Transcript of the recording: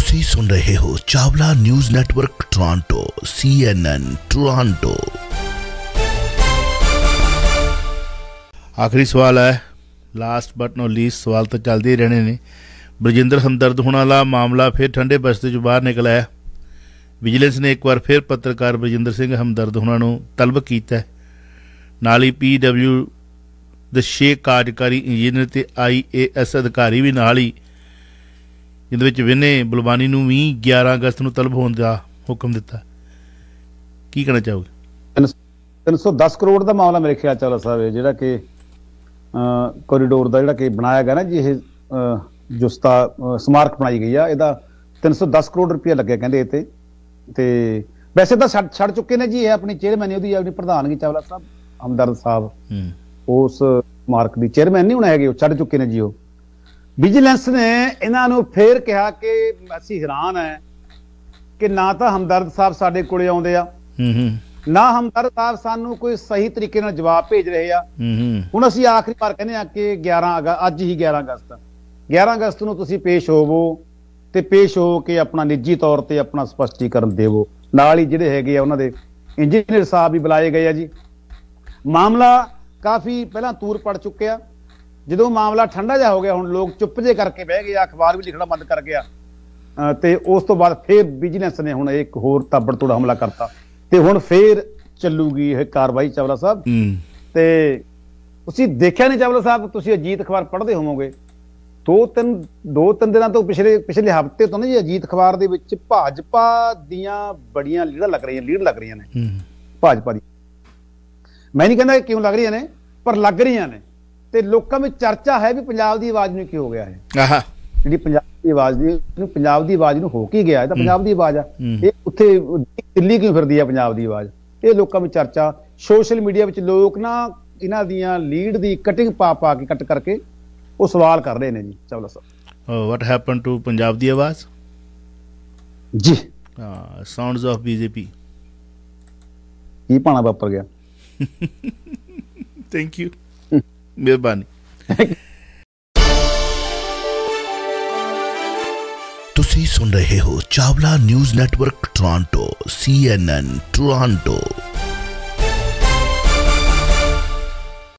तुसी सुन रहे हो Chawla news network Toronto CNN Toronto. आखिरी सवाल है, लास्ट बट नॉट लीस्ट, सवाल तो चलते ही रहने ने। बलजिंदर हमदर्द होने वाला मामला फिर ठंडे बस्ते चों बाहर निकला है। विजिलेंस ने एक बार फिर पत्रकार बलजिंदर सिंह हमदर्द होना नूं तलब किया है। नाल ही PW ਦੇ 6 ਕਾਰਜਕਾਰੀ ਇੰਜੀਨੀਅਰ ਤੇ IAS ਅਧਿਕਾਰੀ भी ਨਾਲ ही, जिहदे विच विनय बलवानी नूं भी 11 अगस्त नूं तलब होने का हुक्म दिता। की कहना चाहोगे? 310 करोड़ का मामला मेरे ख्याल चावला साहब है, जिहड़ा कि कोरीडोर का जिहड़ा कि बनाया गया ना जी, ये जो स्मारक बनाई गई है, इहदा 310 करोड़ रुपया लगे कहंदे इत्ते। ते वैसे तो छड़ चुके ने जी, ये अपनी चेयरमैन ओहदी अपनी प्रधानगी चावला साहब हमदर्द साहब उस स्मारक की चेयरमैन नहीं होना है, छड़ चुके ने जी। वो विजिलेंस ने इन्हों फिर कहा कि असीं हैरान है कि ना तो हमदर्द साहब साडे कोले आउंदे आ, ना हमदर्द साहब सानू कोई सही तरीके नाल जवाब भेज रहे आ। हुण असीं आखिरी बार कहने आ कि 11 अगस्त, अज ही 11 अगस्त नूं तुसीं पेश होवो ते पेश हो के अपना निजी तौर पर अपना स्पष्टीकरण देवो। नाल ही जिहड़े हैगे आ उन्हां दे इंजीनियर साहब भी बुलाए गए आ जी। मामला काफ़ी पहला तूर पड़ चुके, जो मामला ठंडा जा हो गया, हुण लोग चुप जे करके बह गए, अखबार भी लिखना बंद कर गया। तो उस तो बाद फिर विजिलेंस ने हुण एक होर ताबड़तोड़ हमला करता, तो हुण फिर चलूगी यह कार्रवाई चावला साहब। तो तुसीं देखिया नहीं चावला साहब, तुसीं अजीत अखबार पढ़ते होवोगे, दो तीन दिनों तो पिछले हफ्ते तो ना जी अजीत अखबार दे विच भाजपा दियां बड़ियां लीड लग रही ने भाजपा दी। मैं नहीं कहता क्यों लग रही ने, पर लग रही ने। ते लोकां में चर्चा है भी पंजाब की आवाज़ में की हो गया है, जी पंजाब की आवाज़ नूं हो की गया है। तो पंजाब की आवाज़ आ, ये उत्थे दिल्ली क्यों फिरदी है पंजाब की आवाज़? ये लोकां में चर्चा, सोशल मीडिया में लोग ना इन्हां दियां लीड दी कटिंग पा के कट करके वो सवाल कर रहे हैं जी चावला साहब। व्हाट हैपन टू पंजाब की आवाज़ जी? साउंड्स ऑफ BJP की भाना वापर गया। थैंक यू, मेहरबानी। तुसी सुन रहे हो Chawla news network Toronto CNN Toronto.